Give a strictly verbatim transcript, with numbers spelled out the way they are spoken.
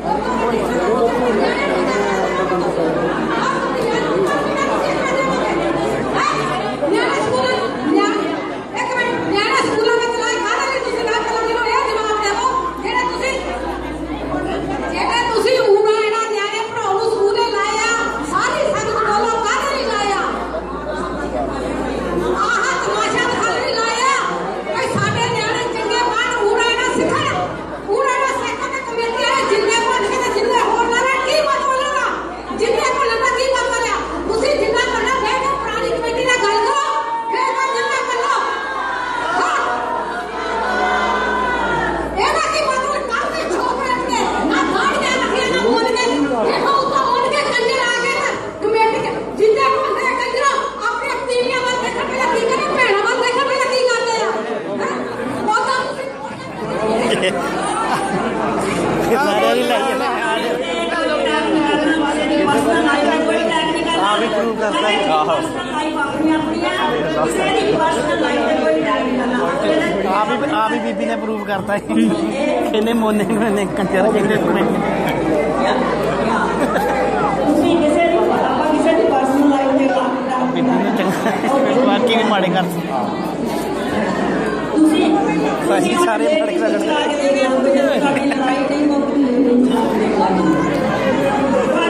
आप ही बीबी ने प्रूव करता है कहने मोने ने कंजर जिंदे में बीबी ने चंगा बाकी भी माड़े कर सही सारे माड़े कर